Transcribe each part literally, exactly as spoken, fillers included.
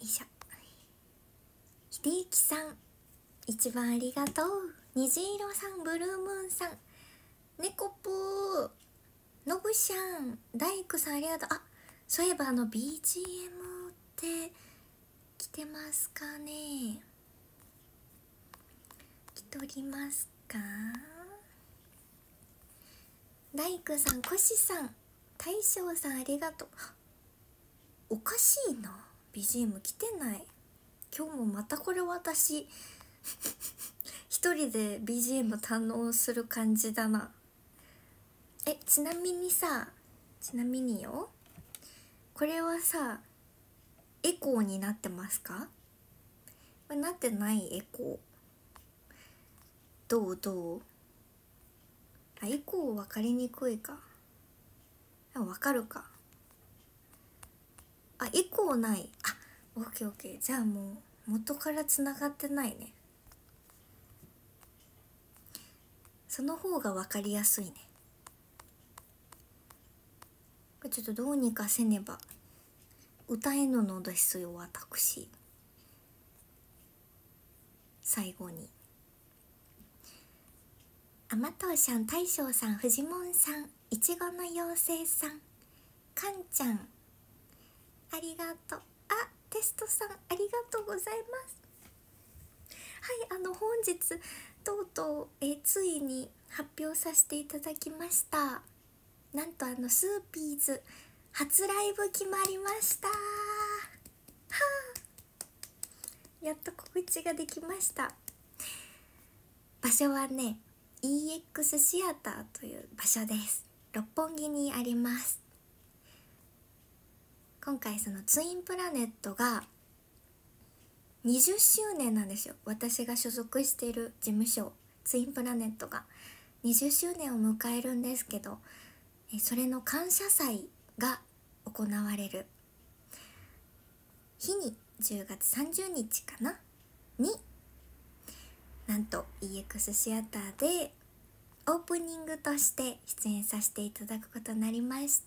いしょ。秀幸さん一番ありがとう。虹色さん、ブルームーンさん、猫ぽー、のぶしゃん、大工さんありがとう。あ、そういえばあの ビージーエム って来てますかね。来とりますか。大工さん、コシさん、大将さんありがとう。おかしいな、 ビージーエム 来てない。今日もまたこれ私一人で ビージーエム 堪能する感じだな。え、ちなみにさ、ちなみによ、これはさエコーになってますか？これなってないエコー。どうどう？あ、エコー分かりにくいか。あ、分かるか。あ、エコーない。あ、オッケーオッケー。じゃあもう元からつながってないね。その方が分かりやすいね。これちょっとどうにかせねば歌えぬのですよ私。最後に甘党さん、大将さん、フジモンさん、いちごの妖精さん、かんちゃんありがとう。あ、テストさんありがとうございます。はい、あの本日とうとうえついに発表させていただきました。なんとあのスーピーズ初ライブ決まりました。はあ、やっと告知ができました。場所はね イーエックス シアターという場所です。六本木にあります。今回そのツインプラネットがにじゅっしゅうねんなんですよ。私が所属している事務所ツインプラネットがにじゅっしゅうねんを迎えるんですけど、それの感謝祭が行われる日にじゅうがつさんじゅうにちかなに、なんと イーエックス シアターでオープニングとして出演させていただくことになりました。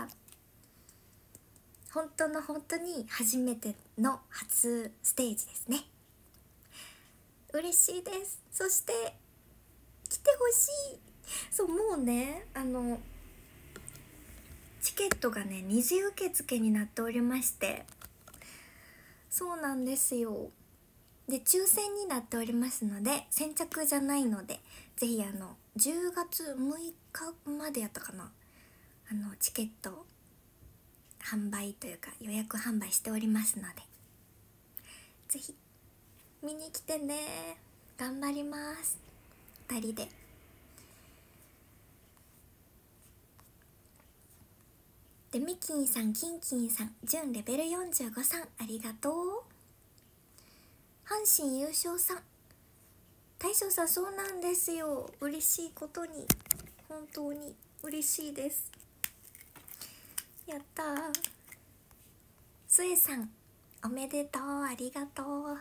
本当の本当に初めての初ステージですね。嬉しいです。そして来てほしい。そう、もうね、あのチケットがね二次受付になっておりまして、そうなんですよ。で抽選になっておりますので先着じゃないので、ぜひあのじゅうがつむいかまでやったかな、あのチケット販売というか予約販売しておりますので、ぜひ見に来てね。頑張ります、ふたりで。でミキンさん、キンキンさん、準レベルよんじゅうごさんありがとう。阪神優勝さん、大将さん、そうなんですよ。嬉しいことに本当に嬉しいです。やったー。スエさんおめでとう、ありがとう。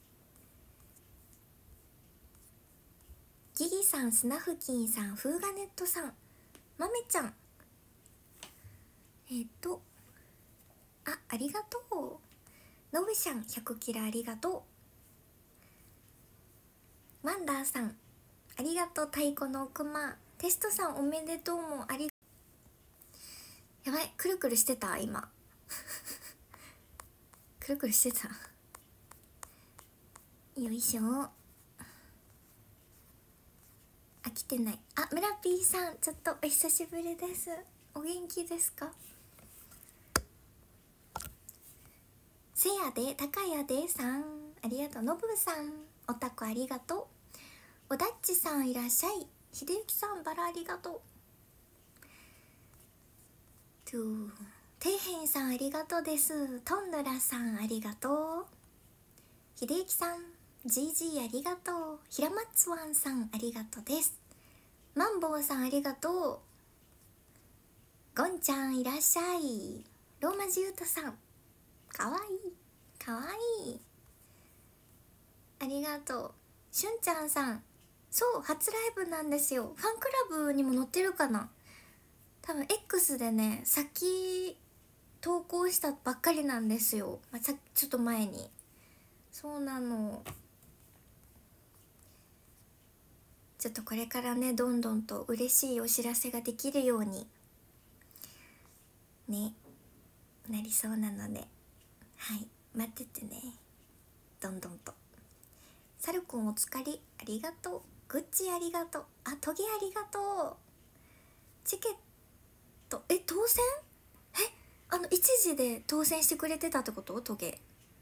ギギさん、スナフキンさん、フーガネットさん、まめちゃん、えっ、ー、とあ、ありがとう。のぶしゃんひゃくキラありがとう。ワンダーさんありがとう。太鼓の奥間、テストさんおめでとうもあり、やばい、くるくるしてた今くるくるしてたよいしょ。あ、来てない。あ、ムラピーさん、ちょっとお久しぶりです。お元気ですか？せやで、たかやでさんありがとう。のぶさんおたこありがとう。おだっちさんいらっしゃい。ひでゆきさんバラありがとう。とていへんさんありがとうです。とんぬらさんありがとう。ひでゆきさん ジージー ありがとう。ひらまつわんさんありがとうです。マンボウさんありがとう。ゴンちゃんいらっしゃい。ローマ字ゆうたさんかわいいかわいい、ありがとう。しゅんちゃんさん、そう初ライブなんですよ。ファンクラブにも載ってるかな、多分 X でね、さっき投稿したばっかりなんですよ、まあ、さちょっと前に。そうなの。ちょっとこれからねどんどんと嬉しいお知らせができるようにねなりそうなので、はい待っててね。どんどんと。サルくんお疲れありがとう。グッチありがとう。あトゲありがとう。チケットえ当選えあの一時で当選してくれてたってこと？トゲ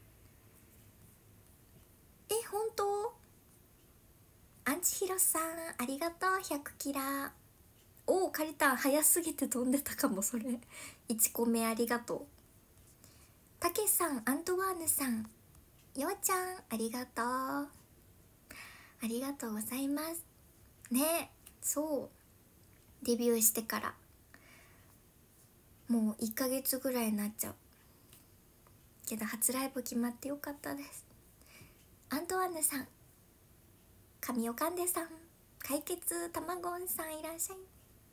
え本当？アンチヒロさんありがとう。ひゃくキラ。おお借りた。早すぎて飛んでたかもそれ。いちこめありがとう。たけしさんアントワーヌさんようちゃんありがとう。ありがとうございますね。そうデビューしてからもういっかげつぐらいになっちゃうけど初ライブ決まってよかったです。アントワーヌさん神尾かんでさん解決たまごんさんいらっしゃい。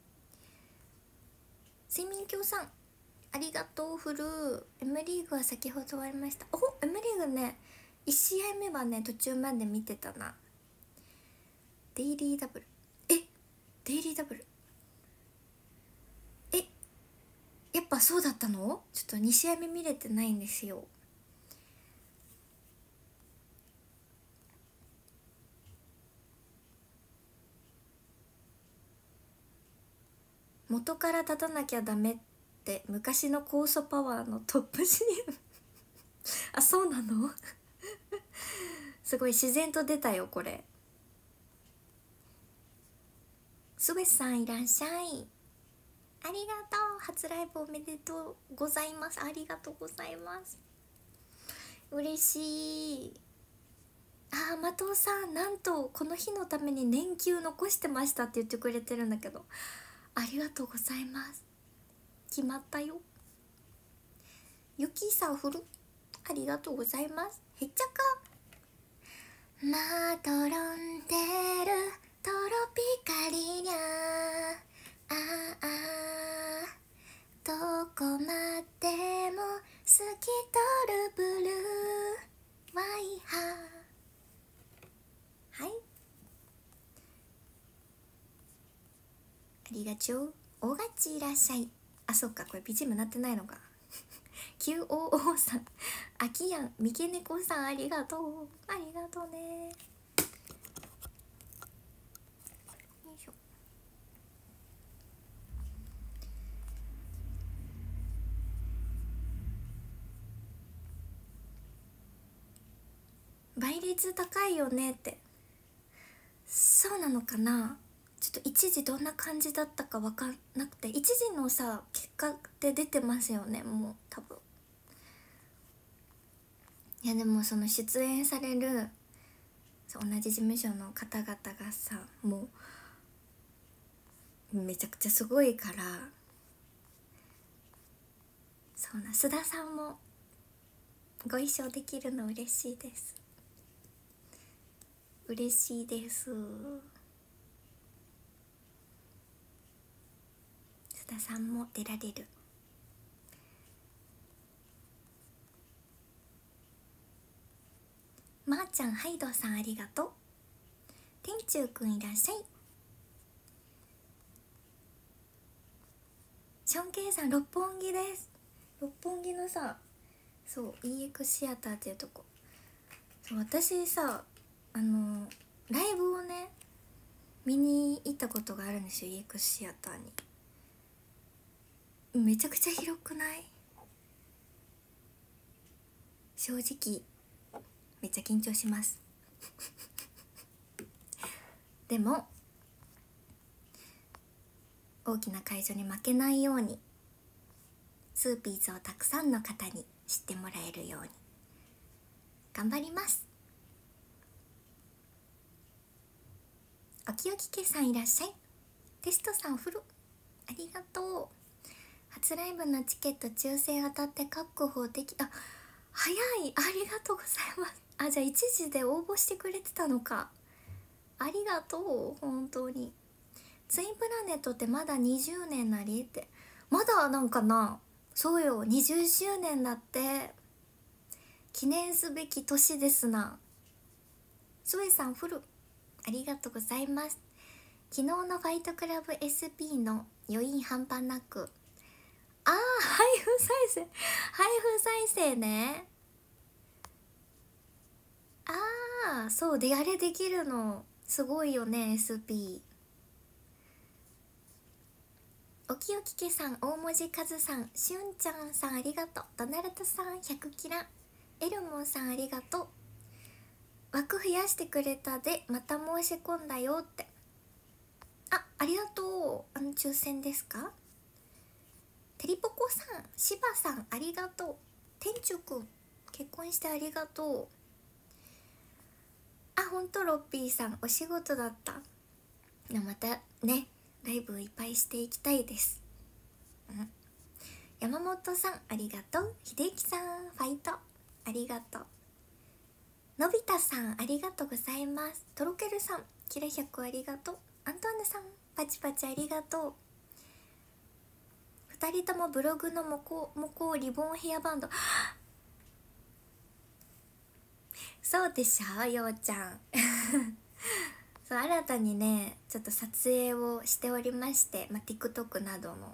睡眠教さんありがとう。フル M リーグは先ほど終わりました。お M リーグねいち試合目はね途中まで見てたな。デイリーダブルえデイリーダブルえやっぱそうだったの？ちょっとに試合目見れてないんですよ。元から立たなきゃダメって昔の酵素パワーのトップ シーエム あそうなのすごい自然と出たよこれ。スベさんいらっしゃい。ありがとう。初ライブおめでとうございます。ありがとうございます。嬉しい。あーマトさんなんとこの日のために年休残してましたって言ってくれてるんだけど、ありがとうございます。決まったよ。ゆきさんフルありがとうございます。へっちゃかまどろんでるトロピカリニャああどこまでも透き通るブルーワイハー。はいありがちょう。おがちいらっしゃい。あそっかこれ ビージーエム なってないのかキューオーオー さんあきやんみけねこさんありがとう。ありがとうね。よいしょ。倍率高いよねって。そうなのかな。ちょっと一時どんな感じだったか分かんなくて、一時のさ結果って出てますよねもう多分。いやでもその出演される同じ事務所の方々がさもうめちゃくちゃすごいから、そうな須田さんもご一緒できるの嬉しいです。嬉しいです。須田さんも出られる。まー、ちゃんハイドさんありがとう。天中くんいらっしゃい。ションケイさん六本木です。六本木のさそう イーエックス シアターっていうとこ。そう私さあのライブをね見に行ったことがあるんですよ イーエックス シアターに。めちゃくちゃ広くない？正直めっちゃ緊張しますでも大きな会場に負けないようにスーピーズをたくさんの方に知ってもらえるように頑張ります。おきおきけさんいらっしゃい。テストさんお風呂ありがとう。初ライブのチケット抽選当たって確保できあ早い。ありがとうございます。あじゃあ一時で応募してくれてたのか。ありがとう本当に。ツインプラネットってまだにじゅうねんなりってまだなんかな。 そうよ、にじゅっしゅうねんだって。記念すべき年ですな。スエさんフルありがとうございます。昨日のファイトクラブ エスピー の余韻半端なく。あー、配布再生配布再生ね。あー、そうで、あれできるのすごいよね。 エスピー。おきおきけさん、大文字かずさん、しゅんちゃんさんありがとう。ドナルドさんひゃくキラ、エルモンさんありがとう。枠増やしてくれたで、また申し込んだよって。あ、ありがとう。あの抽選ですか。てりぽこさん、しばさんありがとう。店長くん結婚してありがとう。あ、ほんとロッピーさんお仕事だった。またね、ライブいっぱいしていきたいです、うん、山本さんありがとう。秀樹さんファイトありがとう。のび太さんありがとうございます。とろけるさんキラひゃくありがとう。アントワネさんパチパチありがとう。ふたりともブログのモコモコリボンヘアバンドそうでしょようちゃんそう、新たにねちょっと撮影をしておりまして、まあ、TikTok などの。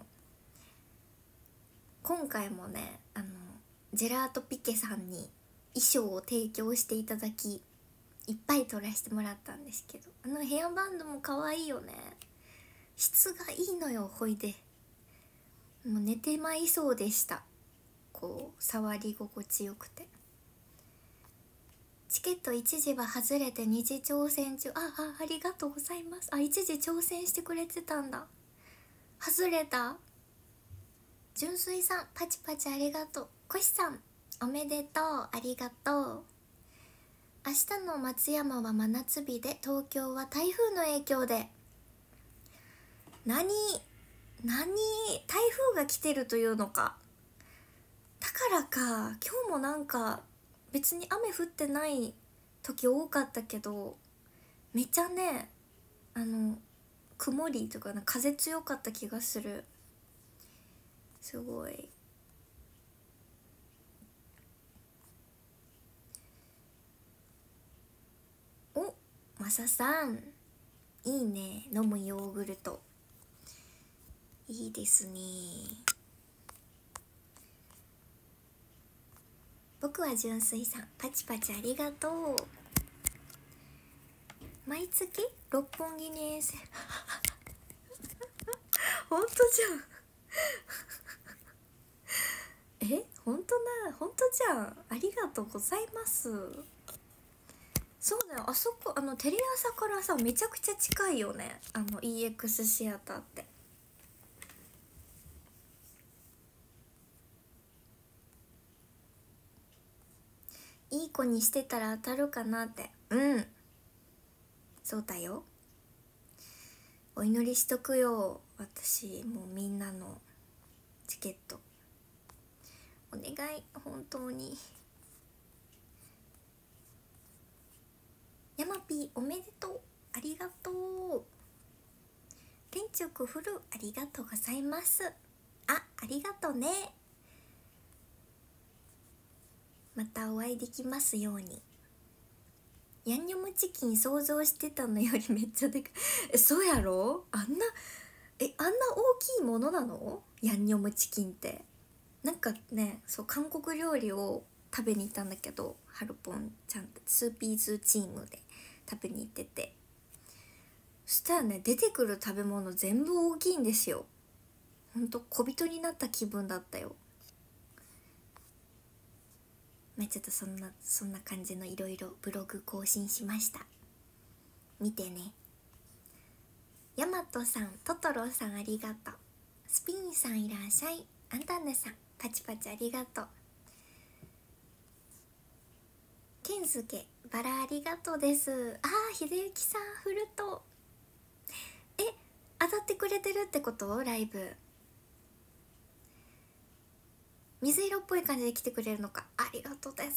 今回もね、あのジェラートピケさんに衣装を提供していただき、いっぱい撮らせてもらったんですけど、あのヘアバンドも可愛いよね。質がいいのよ。ほいでもう寝てまいそうでした。こう触り心地よくて。チケット一時は外れて二次挑戦中。ああ、ありがとうございます。あ、一時挑戦してくれてたんだ。外れた。純粋さんパチパチありがとう。コシさんおめでとうありがとう。明日の松山は真夏日で、東京は台風の影響で。何何台風が来てるというのか。だからか、今日もなんか別に雨降ってない時多かったけど、めちゃね、あの曇りとかな、風強かった気がする。すごい。お、マサさんいいね、飲むヨーグルトいいですね。僕は純粋さんパチパチありがとう。毎月六本木に遠征本当じゃんえ、本当な、本当じゃん。ありがとうございます。そうだよ、あそこ、あのテレ朝からさめちゃくちゃ近いよね、あの イーエックス シアターって。いい子にしてたら当たるかなって。うん、そうだよ。お祈りしとくよ。私もうみんなのチケットお願い、本当に。ヤマピーおめでとうありがとう。天竺フルありがとうございます。あ、ありがとうね。またお会いできますように。ヤンニョムチキン想像してたのよりめっちゃでかいえ、そうやろ。あんなえあんな大きいものなの、ヤンニョムチキンって。なんかね、そう韓国料理を食べに行ったんだけど、ハルポンちゃんとツーピーズチームで食べに行ってて、そしたらね、出てくる食べ物全部大きいんですよ。ほんと小人になった気分だったよ。まあちょっとそんなそんな感じのいろいろブログ更新しました。見てね。ヤマトさん、トトロさんありがとう。スピンさんいらっしゃい。アンタンネさんパチパチありがとう。ケンスケバラありがとうです。あー、秀幸さんフルト。え、当たってくれてるってこと？ライブ水色っぽい感じで来てくれるのか、ありがとうです。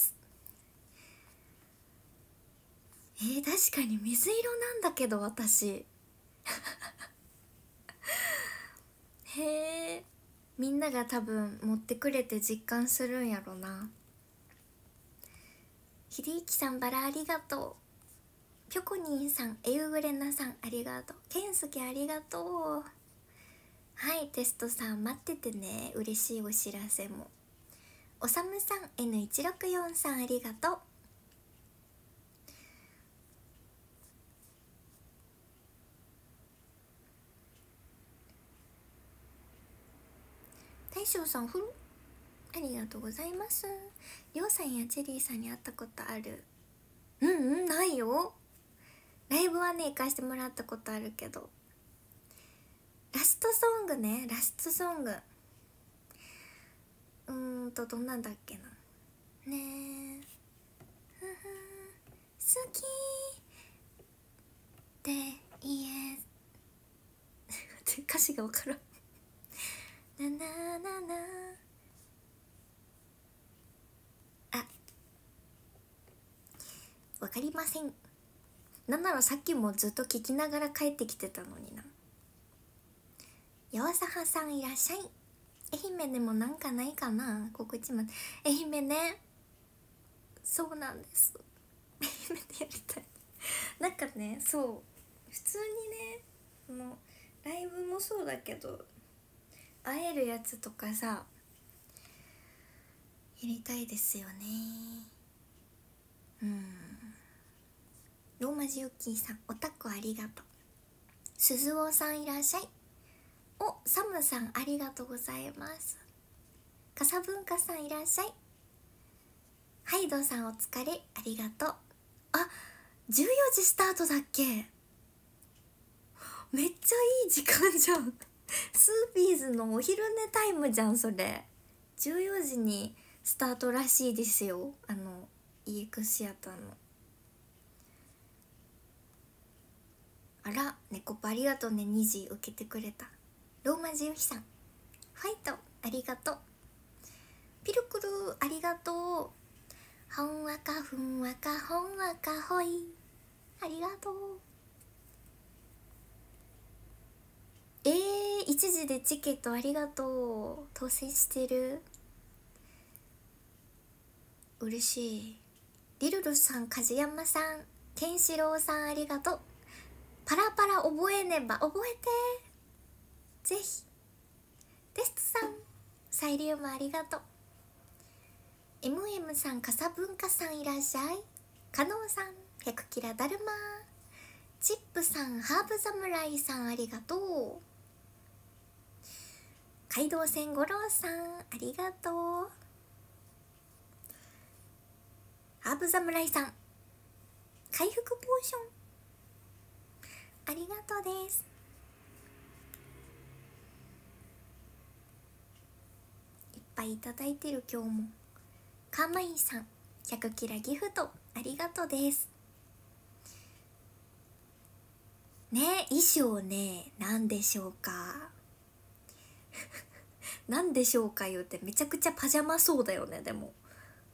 えー、確かに水色なんだけど私へえ、 みんなが多分持ってくれて実感するんやろな。ひでゆきさんバラありがとう。ぴょこにんさん、えゆぐれなさんありがとう。けんすけありがとう。はい、テストさん待っててね。嬉しいお知らせも。おさむさん エヌいちろくよん さんありがとう。大将さんふるありがとうございます。りょうさんやチェリーさんに会ったことある？うんうんないよ。ライブはね行かしてもらったことあるけど、ラストソングね、ラストソングうーんとどんなんだっけな。ねえふふ好きって言え歌詞がわからんななななあ、わかりません。なんならさっきもずっと聞きながら帰ってきてたのにな。やわさはさんいらっしゃい。愛媛でもなんかないかな、告知まで。愛媛ね、そうなんです、愛媛でやりたいなんかね、そう普通にね、そのライブもそうだけど会えるやつとかさやりたいですよね。うん。ローマ字ユッキーさんおたこありがとう。鈴尾さんいらっしゃい。お、サムさんありがとうございます。かさぶんかさんいらっしゃい。ハイドさんお疲れありがとう。あ、じゅうよじスタートだっけ。めっちゃいい時間じゃんスーピーズのお昼寝タイムじゃんそれ。じゅうよじにスタートらしいですよ、あの イーエックス シアターの。あら、猫パありがとうね。にじ受けてくれた。ローマ字ゆひさんファイトありがとう。ピルクルありがとう。ほんわかふんわかほんわかほいありがとう。えー、いちじでチケットありがとう。当選してる、嬉しい。リルルさん、梶山さん、ケンシロウさんありがとう。パラパラ覚えねば覚えてぜひ。テストさんサイリウムありがとう。 エムエム さん、かさぶんかさんいらっしゃい。カノンさん、百キラだるま。チップさん、ハーブ侍さんありがとう。街道線五郎さんありがとう。ハーブ侍さん、回復ポーションありがとうです。いっぱいいただいてる今日も。カーマインさん、ひゃくキラギフトありがとうです。ね、衣装ね、なんでしょうかなんでしょうか言うてめちゃくちゃパジャマそうだよね。でも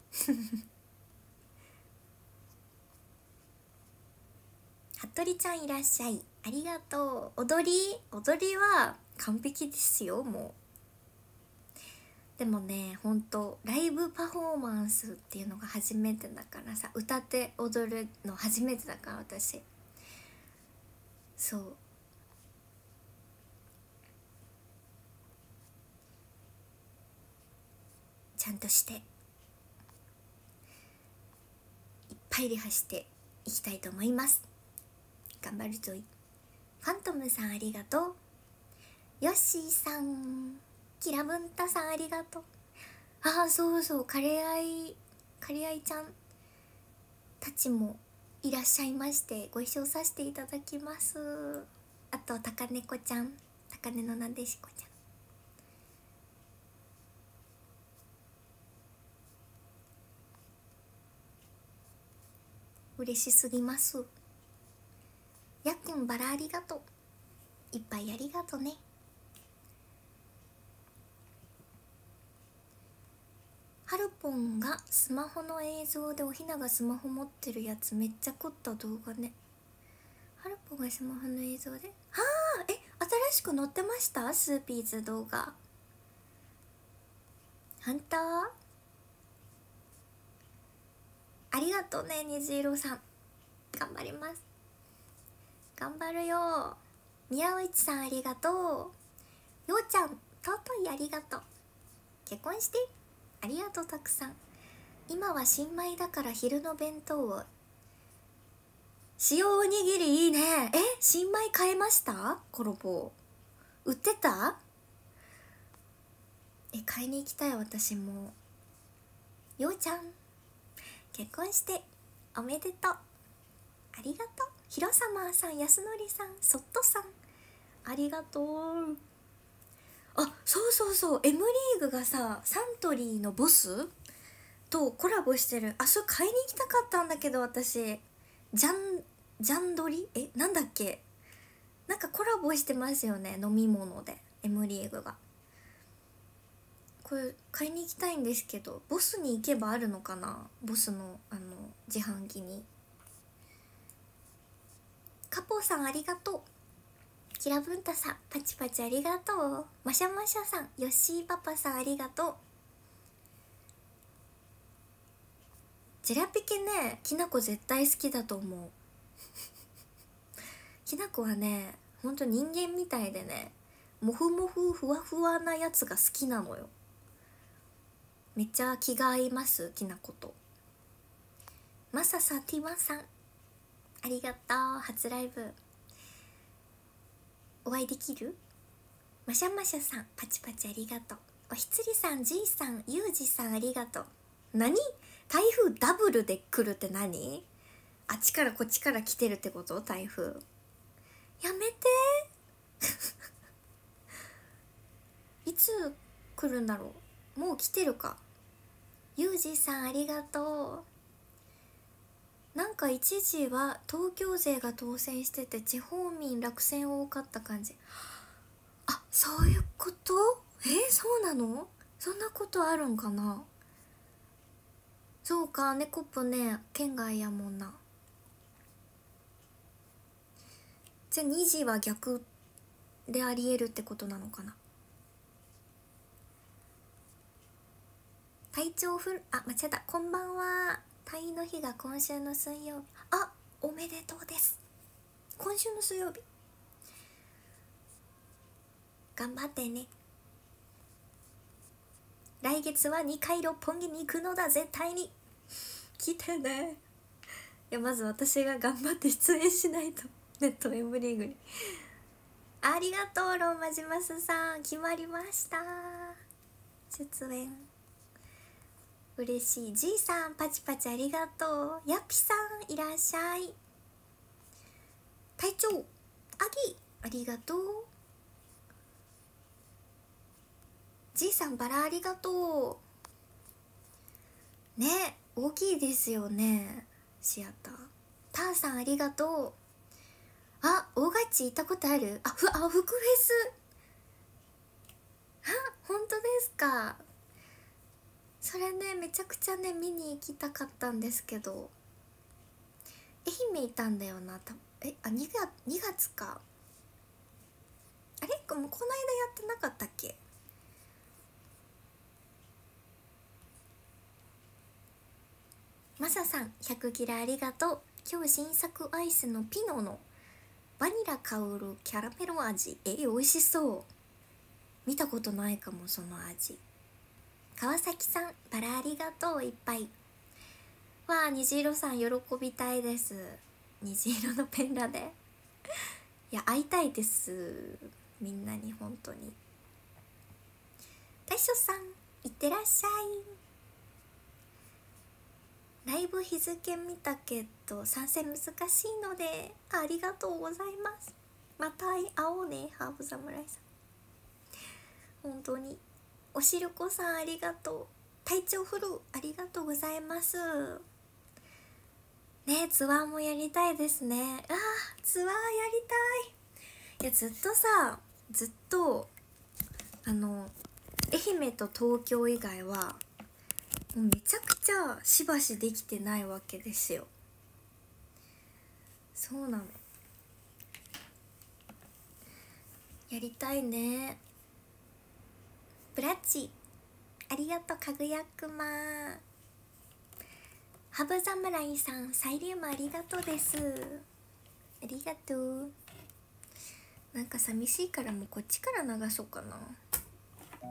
服部ちゃんいらっしゃい、ありがとう。踊り踊りは完璧ですよ。もうでもね、ほんとライブパフォーマンスっていうのが初めてだからさ、歌って踊るの初めてだから私。そう、ちゃんとしていっぱいリハしていきたいと思います。頑張るぞい。ファントムさんありがとう。ヨッシーさん、キラブンタさんありがとう。ああ、そうそう、カレーアイカレーアイちゃんたちもいらっしゃいましてご一緒させていただきます。あとたかねこちゃん、たかねのなでしこちゃん、嬉しすぎます。やっくんバラありがとう。いっぱいありがとね。はるぽんがスマホの映像でおひながスマホ持ってるやつめっちゃ凝った動画ね。はるぽんがスマホの映像で、はあ、え、新しく載ってましたスーピーズ動画。 本当？ありがとうね、虹色さん。頑張ります。頑張るよ。宮内さんありがとう。ようちゃん尊いありがとう。結婚してありがとうたくさん。今は新米だから昼の弁当を。塩おにぎりいいね。え、新米買えました？コロボ売ってた？え、買いに行きたい。私も。ようちゃん結婚しておめでとう。ありがとう。ひろさまさん、やすのりさん、そっとさん、ありがとう。あ、そうそうそう、 M リーグがさ、サントリーのボスとコラボしてる。あ、それ買いに行きたかったんだけど、私ジャンジャンドリえなんだっけ、なんかコラボしてますよね、飲み物で M リーグが。これ買いに行きたいんですけど、ボスに行けばあるのかな、ボスのあの自販機に。カポーさんありがとう。キラブンタさんパチパチありがとう。マシャマシャさん、ヨッシーパパさんありがとう。ジェラピケね、きなこ絶対好きだと思うきなこはね、ほんと人間みたいでね、モフモフふわふわなやつが好きなのよ。めっちゃ気が合います、きなこと。マササティワンさんありがとう。初ライブお会いできる？マシャマシャさんパチパチありがとう。おひつりさん、じいさん、ゆうじさんありがとう。何？台風ダブルで来るって何？あっちからこっちから来てるってこと？台風やめていつ来るんだろう。もう来てるか。ゆうじさんありがとう。なんか一時は東京勢が当選してて地方民落選多かった感じ。あ、そういうこと？えー、そうなの？そんなことあるんかな。そうか、ネコップね、県外やもんな。じゃあにじは逆でありえるってことなのかな。体調不、あ、間違えた。こんばんは。退院の日が今週の水曜日。あ、おめでとうです。今週の水曜日頑張ってね。来月はにかい六本木に行くのだ、絶対に来てね。いや、まず私が頑張って出演しないと。ネット M リーグに。ありがとう、ローマジマスさん、決まりました、出演。嬉しい。 G さんパチパチありがとう。ヤピさんいらっしゃい。隊長アギありがとう。 G さんバラありがとうね。大きいですよね、シアター。ターさんありがとう。あ、大ガチ行ったことある？あ、ふ、あ、福フェス。あ、本当ですか。それね、めちゃくちゃね見に行きたかったんですけど、愛媛いたんだよな。たえあにがつにがつか。あれこのこの間やってなかったっけ。マサさんひゃくキラありがとう。今日新作アイスのピノのバニラ香るキャラメル味。え、美味しそう。見たことないかも、その味。川崎さんバラありがとう。いっぱい。わあ、虹色さん喜びたいです。虹色のペンラでいや、会いたいです、みんなに。本当に。大将さんいってらっしゃい。ライブ日付見たけど参戦難しいのでありがとうございます。また会おうね、ハーブ侍さん。本当に。おしるこさんありがとう。体調フルありがとうございますね。ツアーもやりたいですね。あー、ツアーやりたい。いや、ずっとさ、ずっとあの愛媛と東京以外はもうめちゃくちゃしばしできてないわけですよ。そうなの。やりたいね。ブラッチありがとうかぐやくま。ハブ侍さん、サイリウムありがとうです。ありがとう。なんか寂しいからもうこっちから流そうかな。こ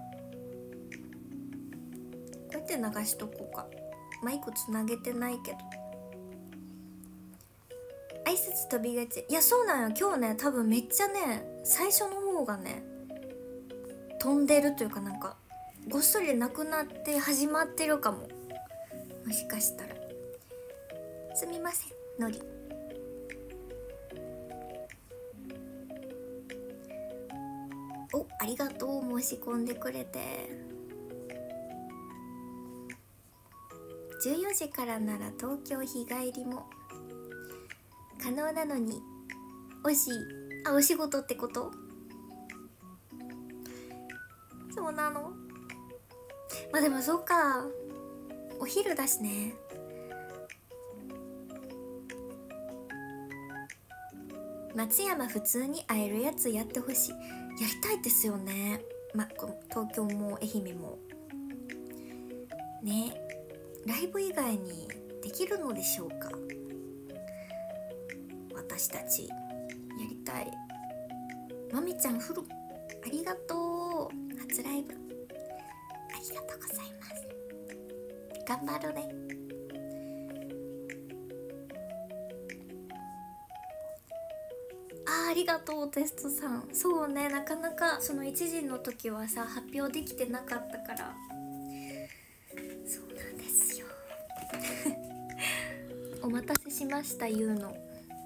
うやって流しとこうか。マイクつなげてないけど。挨拶飛びがち。いやそうなんよ、今日ね多分めっちゃね最初の方がね飛んでるというか、なんかごっそりなくなって始まってるかも。もしかしたら。すみませんのり。お、ありがとう、申し込んでくれて。じゅうよじからなら東京日帰りも可能なのに惜しい。あ、お仕事ってこと？そうなの。まあでもそうか、お昼だしね。松山普通に会えるやつやってほしい。やりたいですよね。ま、東京も愛媛もね。ライブ以外にできるのでしょうか。私たちやりたい。まみちゃんフルありがとう。初ライブありがとうございます。頑張るね。あー、ありがとうテストさん。そうね、なかなかそのいちじの時はさ発表できてなかったから。そうなんですよお待たせしました。ゆうの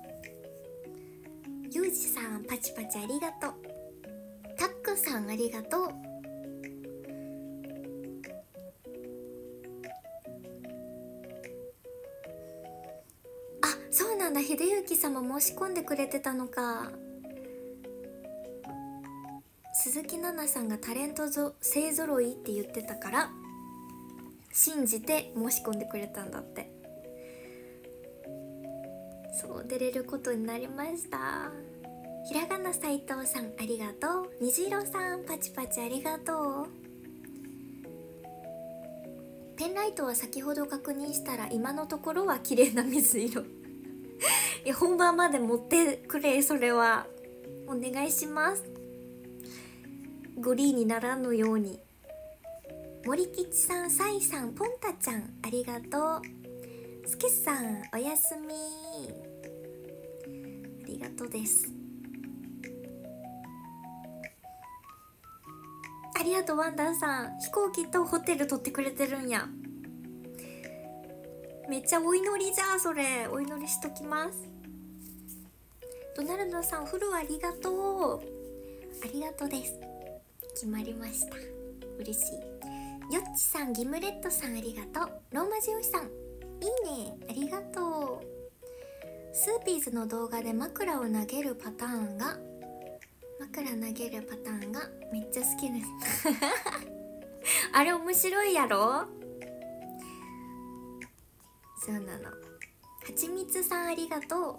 ゆうじさん、パチパチありがとう。タックさんありがとう。あ、そうなんだ、秀幸様申し込んでくれてたのか。鈴木奈々さんがタレントぞ勢ぞろいって言ってたから信じて申し込んでくれたんだって。そう出れることになりました。ひらがな斉藤さんありがとう。虹色さんパチパチありがとう。ペンライトは先ほど確認したら今のところは綺麗な水色いや本番まで持ってくれ。それはお願いします。グリーンにならぬように。森吉さん、サイさん、ポンタちゃんありがとう。スケさんおやすみ。ありがとうです。ありがとうワンダーさん。飛行機とホテル取ってくれてるんや。めっちゃお祈りじゃあ。それお祈りしときます。ドナルドさんフルありがとう。ありがとうです。決まりました。嬉しい。よっちさん、ギムレットさんありがとう。ローマ字よしさんいいねありがとう。スーピーズの動画で枕を投げるパターンが枕投げるパターンがめっちゃ好きですあれ面白いやろ。そうなの。はちみつさんありがとう。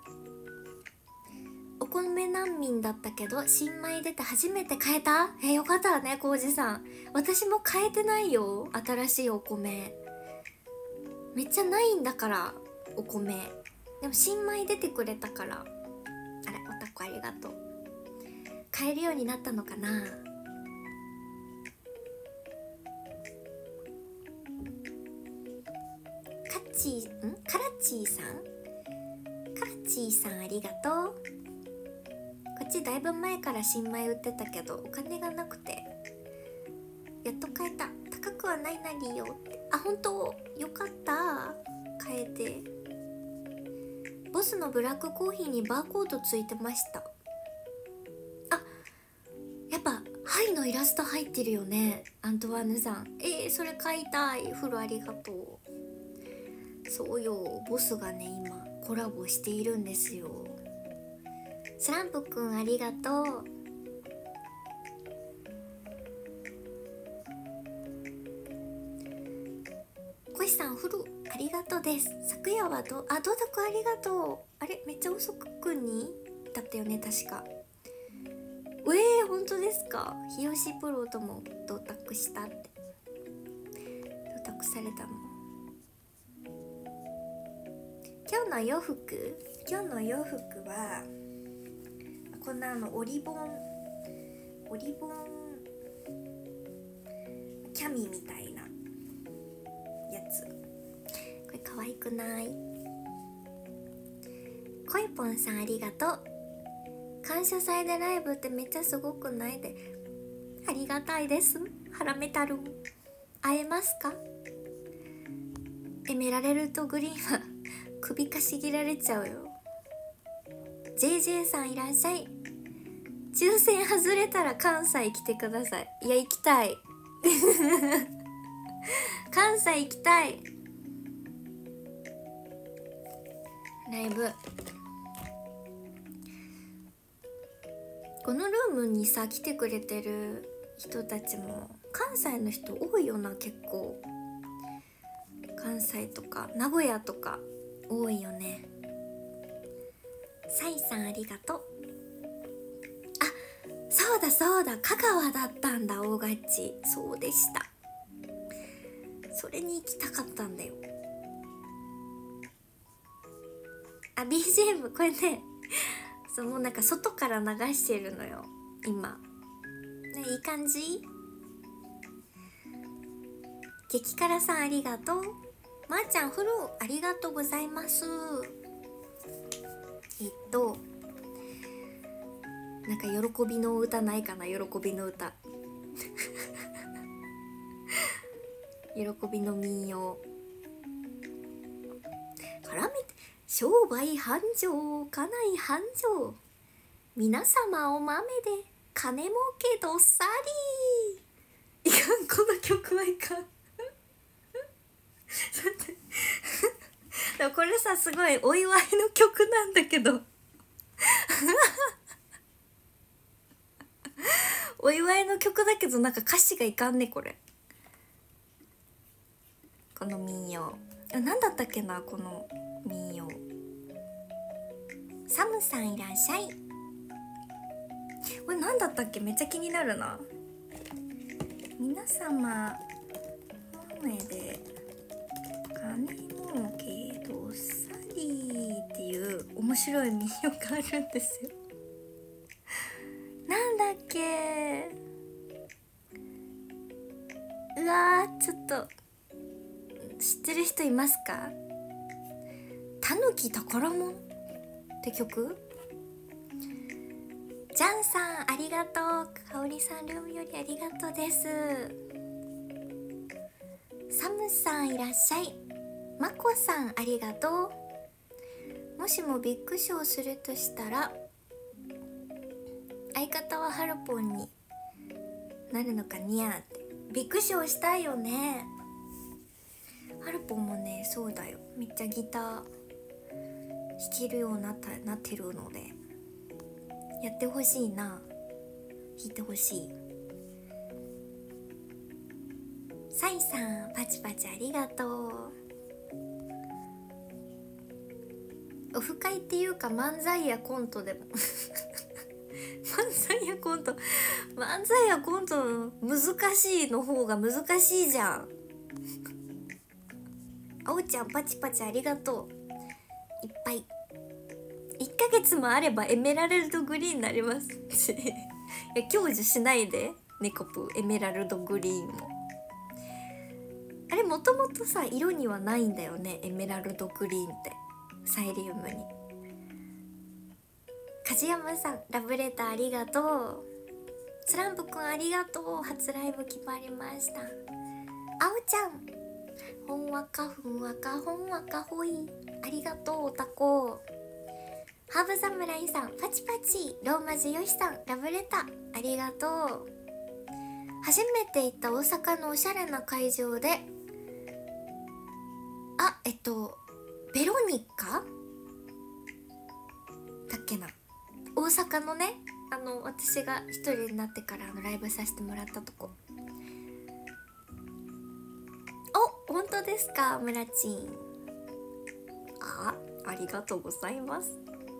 お米難民だったけど新米出て初めて買えた。えー、よかったね、こうじさん。私も買えてないよ、新しいお米。めっちゃないんだからお米。でも新米出てくれたから。あれ、おたこありがとう。買えるようになったのかな。カッチーんカラッチーさんカラッチーさんありがとう。こっちだいぶ前から新米売ってたけどお金がなくてやっと買えた。高くはないなりよって。あ、本当よかった、買えて。ボスのブラックコーヒーにバーコードついてました。あ、やっぱハイのイラスト入ってるよね、アントワーヌさん。えー、それ買いたい。フルありがとう。そうよ、ボスがね今コラボしているんですよ。スランプくんありがとう。コシさんフルありがとうです。昨夜はどあどうだくありがとう。あれ、めっちゃ遅くにだったよね確か。えー、本当ですか。日吉プロとも同卓したって。 隠されたの。今日の洋服今日の洋服はこんなあのオリボンオリボンキャミみたいなやつ。これ可愛くない？コイポンさんありがとう。感謝祭でライブってめっちゃすごくないで。ありがたいです。ハラメタル会えますか？エメラルドグリーンは首かしげられちゃうよ。 ジェイジェイ さんいらっしゃい。抽選外れたら関西来てください。いや行きたい関西行きたい。ライブこのルームにさ来てくれてる人たちも関西の人多いよな。結構関西とか名古屋とか多いよね。サイさんありがとう。あ、そうだそうだ、香川だったんだ。大勝ちそうでした。それに行きたかったんだよ。あ、 ビージーエム これねそうもうなんか外から流してるのよ今ね。いい感じ。激辛さんありがとう。まーちゃんフルありがとうございます。えっとなんか喜びの歌ないかな。喜びの歌喜びの民謡絡めて。商売繁盛家内繁盛皆様お豆で金儲けどっさり。いかん、この曲はいかんでもこれさすごいお祝いの曲なんだけどお祝いの曲だけどなんか歌詞がいかんね。これこの民謡何だったっけな。この民謡サムさんいらっしゃい。これ何だったっけ。めっちゃ気になるな。皆様前で金儲けどっさりっていう面白い民謡があるんですよ。なんだっけ。うわーちょっと知ってる人いますか。たぬき宝物って曲。ジャンさんありがとう。かおりさんルームよりありがとうです。サムさんいらっしゃい。まこさんありがとう。もしもビッグショーするとしたら相方はハルポンになるのかにゃーって。ビッグショーしたいよね。ハルポンもねそうだよ。めっちゃギター弾けるようになったなってるのでやってほしいな。弾いてほしい。サイさんパチパチありがとう。オフ会っていうか漫才やコントでも漫才やコント漫才やコント難しいの方が難しいじゃん。あおちゃんパチパチありがとう。いっぱいいっかげつもあればエメラルドグリーンになりますいや享受しないでネコプエメラルドグリーンも。あれもともとさ色にはないんだよね。エメラルドグリーンってサイリウムに。梶山さんラブレターありがとう。スランプくんありがとう。初ライブ決まりました。あおちゃんほんわかふんわかほんわかほいありがとう。おたこハーブ侍さんパチパチ。ローマ字よしさんラブレターありがとう。初めて行った大阪のおしゃれな会場であえっとベロニカだっけな。大阪のねあの私が一人になってからあのライブさせてもらったとこ。お本当ですかムラチン。あありがとうございます。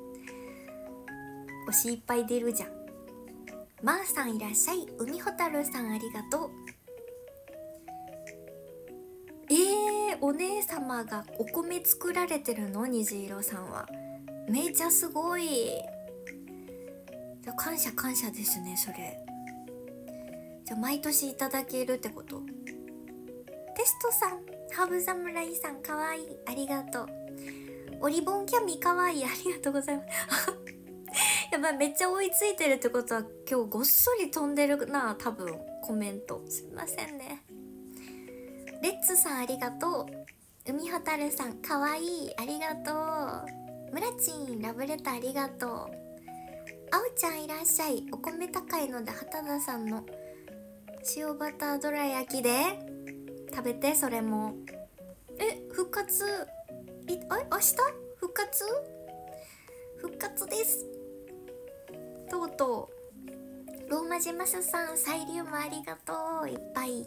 推しいっぱい出るじゃん。まーさんいらっしゃい。海ほたるさんありがとう。 お姉様がお米作られてるの？虹色さんはめちゃすごい。じゃ感謝感謝ですね。それじゃ毎年いただけるってこと。テストさん、ハーブ侍さんかわいい、ありがとう。オリボンキャミかわいい、ありがとうございますやばい、めっちゃ追いついてるってことは今日ごっそり飛んでるな、多分コメント。すみませんね。レッツさんありがとう。海ほたるさんかわいい、ありがとう。ムラチンラブレターありがとう。あおちゃんいらっしゃい。お米高いので畑田さんの塩バターどら焼きで食べて。それもえ復活いあ明日復活復活です。とうとうローマ字マスさんサイリウムありがとう。いっぱい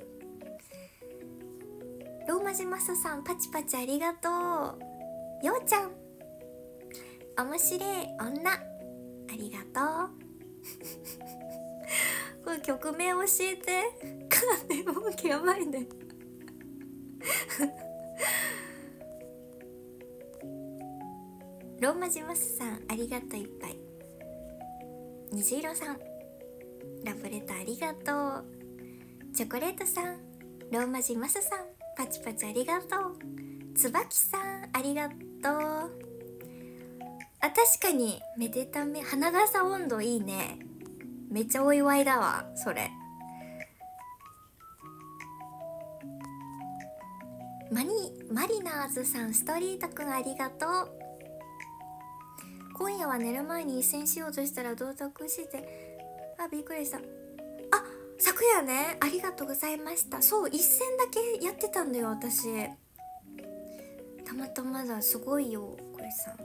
ローマ字マスさんパチパチありがとう。ようちゃん面白い女ありがとうこれ曲名教えて。金儲けやばいねローマ字マスさんありがとう。いっぱい虹色さんラブレターありがとう。チョコレートさんローマ字マスさんパチパチありがとう。つばきさんありがとう。あ、確かにめでため花笠温度いいね。めっちゃお祝いだわそれ。マニマリナーズさんストリートくんありがとう。今夜は寝る前に一戦しようとしたら同卓して、あ、びっくりした。あ、昨夜ね、ありがとうございました。そう一戦だけやってたんだよ私。たまたまだ。すごいよこれさん。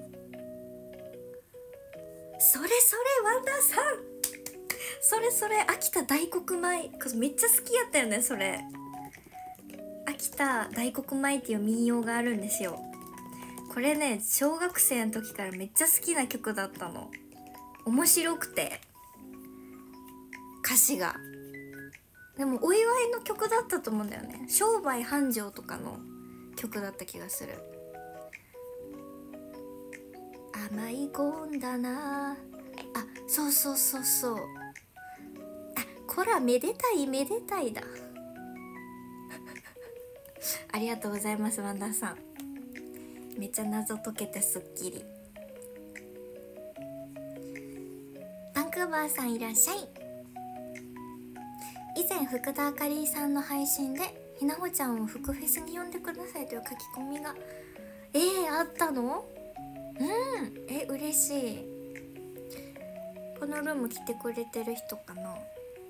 それそれワンダーさんそれそれ秋田大黒米めっちゃ好きやったよね。それ秋田大黒米っていう民謡があるんですよ。これね小学生の時からめっちゃ好きな曲だったの。面白くて歌詞が。でもお祝いの曲だったと思うんだよね。商売繁盛とかの曲だった気がする。甘いこんだなあ、そうそうそうそう。あ、こらめでたいめでたいだありがとうございますワンダーさん。めっちゃ謎解けてすっきり。バンクーバーさんいらっしゃい。以前福田あかりさんの配信でひなほちゃんを福フェスに呼んでくださいという書き込みがえー、あったの？うんえ嬉しい。このルーム来てくれてる人かな。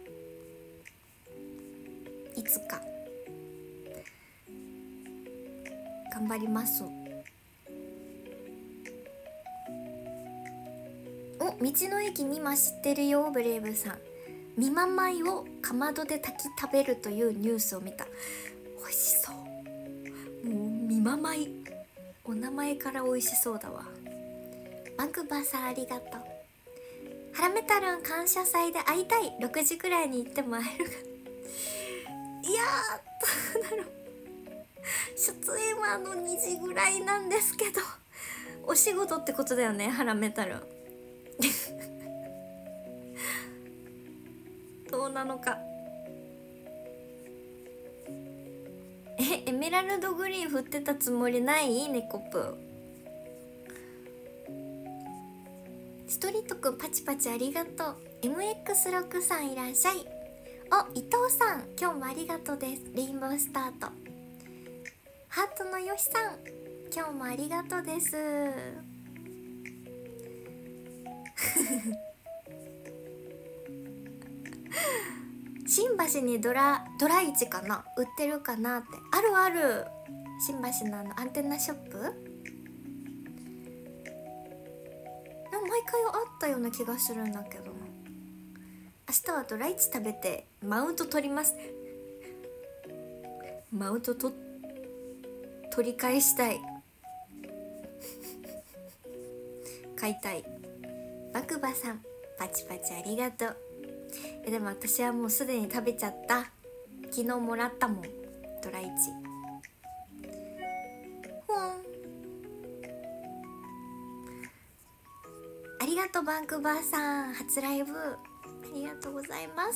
いつか頑張ります。お、道の駅みま知ってるよブレイブさん。みま米をかまどで炊き食べるというニュースを見た。美味しそう。もうみま米お名前から美味しそうだわ。バンクバーさんありがとう。ハラメタルン感謝祭で会いたい。ろくじくらいに行っても会えるかいやーどうだろう。出演はあのにじぐらいなんですけどお仕事ってことだよねハラメタルンどうなのか。え、エメラルドグリーン振ってたつもりないネコプー。ストリートくんパチパチありがとう。 エムエックスろく さんいらっしゃい。お、伊藤さん今日もありがとうです。レインボースタート。ハートのよしさん今日もありがとうです新橋にドラドラ市かな売ってるかなって。あるある。新橋のあのアンテナショップでも毎回あったような気がするんだけどな。明日はドラ市食べてマウント取りますマウントと取り返したい買いたい。バクバさんパチパチありがとう。えでも私はもうすでに食べちゃった。昨日もらったもんドライチ。 がとうバンクーバーさん、初ライブありがとうございます。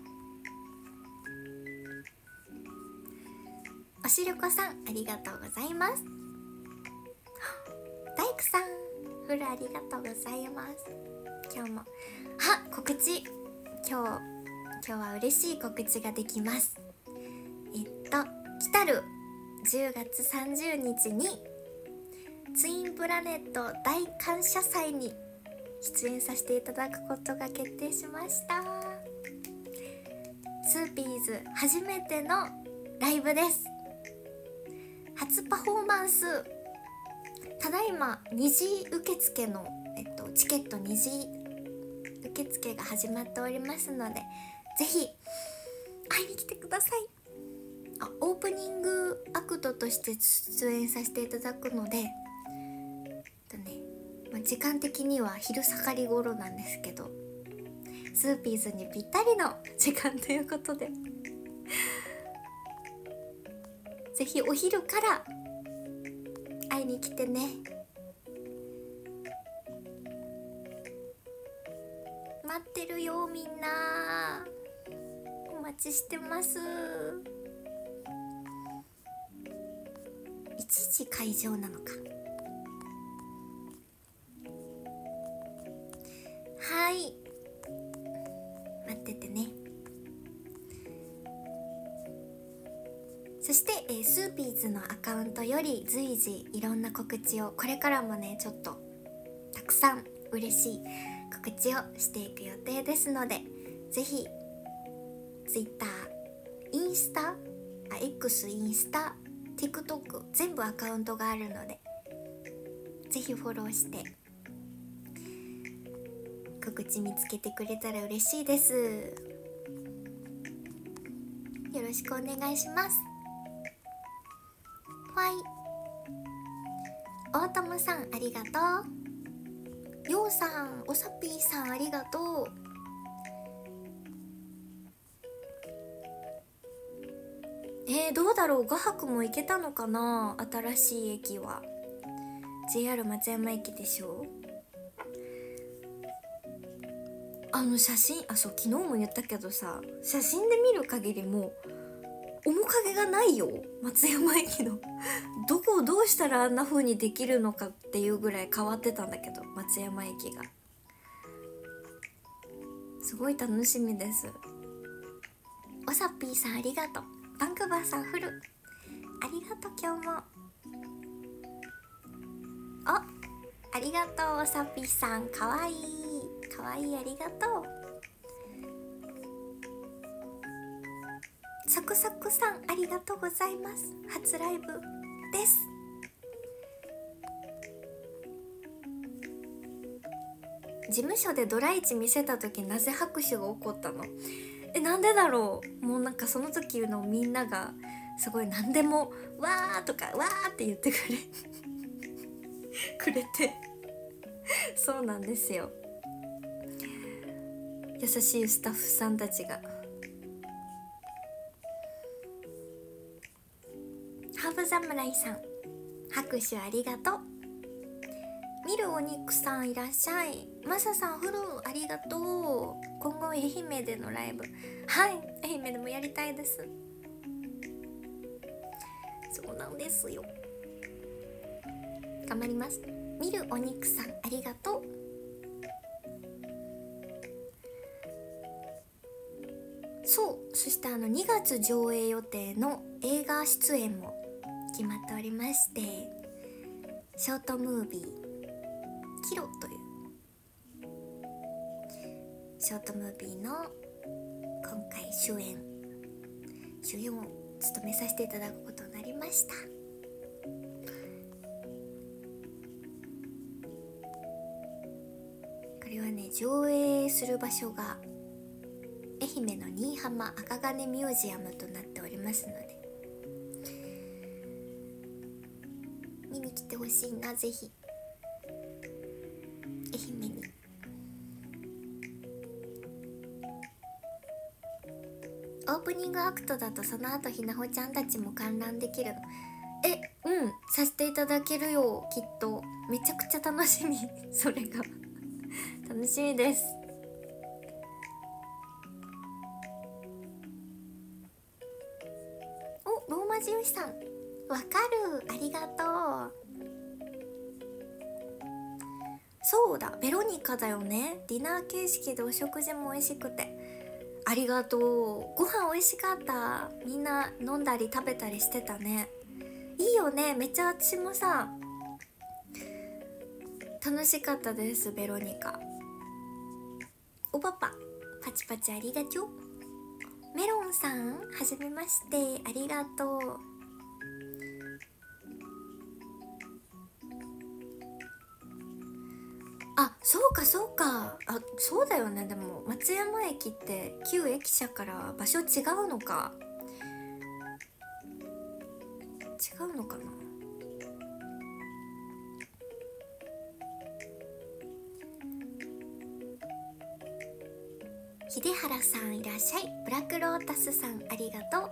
おしるこさんありがとうございます。大工さんフルありがとうございます。今日もは告知、今日今日は嬉しい告知ができます。えっと来たるじゅうがつさんじゅうにちにツインプラネット大感謝祭に出演させていただくことが決定しました。ツーピーズ初めてのライブです。初パフォーマンス、ただいま二次受付の、えっと、チケット二次受付が始まっておりますので、ぜひ会いに来てください。あ、オープニングアクトとして出演させていただくので、とね、まあ、時間的には昼盛り頃なんですけど、スーピーズにぴったりの時間ということでぜひお昼から会いに来てね。待ってるよみんな、お待ちしてます。いちじ会場なのか。はい、待っててね。そして、えー、スーピーズのアカウントより随時いろんな告知を、これからもねちょっとたくさん嬉しい告知をしていく予定ですので、ぜひ Twitter、インスタ、あ X、インスタ、TikTok 全部アカウントがあるので、ぜひフォローして告知見つけてくれたら嬉しいです。よろしくお願いします。はい、オータムさんありがとう。ようさん、おさぴーさんありがとう。えー、どうだろう、画伯も行けたのかな。新しい駅は ジェイアール 松山駅でしょ。あの写真、あ、そう昨日も言ったけどさ、写真で見る限りもう面影がないよ、松山駅のどこをどうしたらあんな風にできるのかっていうぐらい変わってたんだけど、松山駅がすごい楽しみです。おさっぴーさんありがとう。バンクーバーさんフルありがとう。今日もあありがとう。おさっぴーさんかわいいかわいい、ありがとう。サクサクさんありがとうございます。初ライブです。事務所でドライチ見せた時なぜ拍手が起こったの？え、なんでだろう。もうなんかその時のみんながすごい何でもわーとかわーって言ってくれくれてそうなんですよ。優しいスタッフさんたちが。ハーブ侍さん拍手ありがとう。見るお肉さんいらっしゃい。マサさんフルありがとう。今後愛媛でのライブ、はい、愛媛でもやりたいです。そうなんですよ、頑張ります。見るお肉さんありがとう。そう、そしてあのにがつ上映予定の映画出演も決まっておりまして、ショートムービーキロというショートムービーの今回主演主演を務めさせていただくことになりました。これはね、上映する場所が愛媛の新居浜赤金ミュージアムとなっておりますので、見に来てほしいな、ぜひ愛媛に。オープニングアクトだとその後ひなほちゃんたちも観覧できるの。え、うんさせていただけるよ、きっと。めちゃくちゃ楽しみそれが楽しみです。お、ローマ字よしさん、わかる、ありがとう。そうだ、ベロニカだよね。ディナー形式でお食事も美味しくてありがとう。ご飯美味しかった。みんな飲んだり食べたりしてたね。いいよね、めっちゃ私もさ楽しかったです。ベロニカ。おパパパチパチありがとう。メロンさんはじめまして、ありがとう。あ、そうかそうか、あ、そうだよね。でも松山駅って旧駅舎から場所違うのか、違うのかな。秀原さんいらっしゃい。ブラックロータスさんありがとう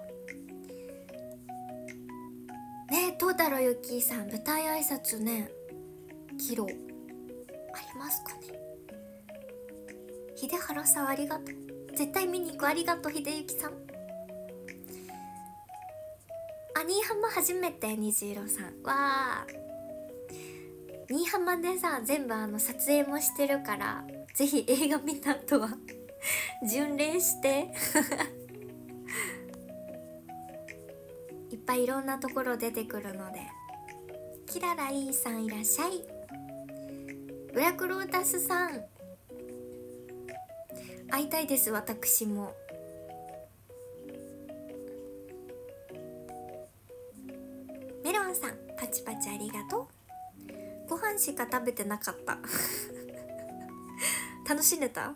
ね。トータロユキさん、舞台挨拶ね、キロありますかね。秀原さんありがとう。絶対見に行く。ありがとう秀幸さん。あ、新居浜初めて。虹色さんわー、新居浜でさ全部あの撮影もしてるから、ぜひ映画見た後は巡礼していっぱいいろんなところ出てくるので。キラライーさんいらっしゃい。ブラックロータスさん会いたいです。私も。メロンさんパチパチありがとう。ご飯しか食べてなかった楽しんでた。